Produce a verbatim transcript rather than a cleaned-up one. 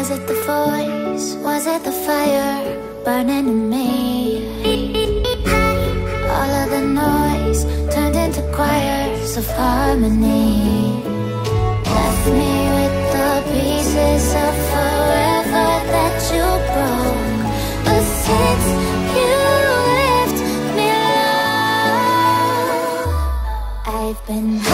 Was it the voice? Was it the fire burning in me? All of the noise turned into choirs of harmony. Left me with the pieces of forever that you broke. But since you left me alone, I've been